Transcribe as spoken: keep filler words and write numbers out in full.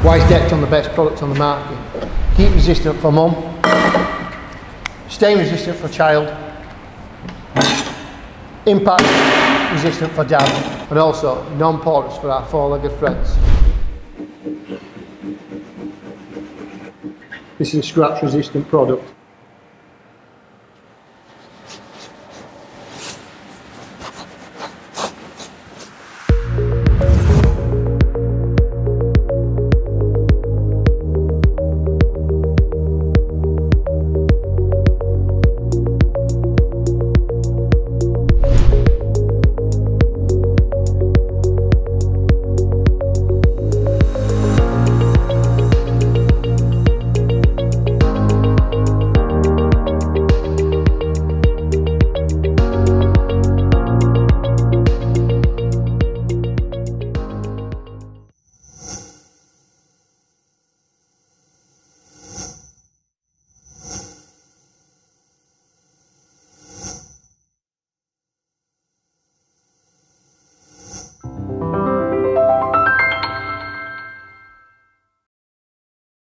Why is Dekton the best product on the market? Heat resistant for mum, stain resistant for child, impact resistant for dad, and also non-porous for our four-legged friends. This is a scratch resistant product.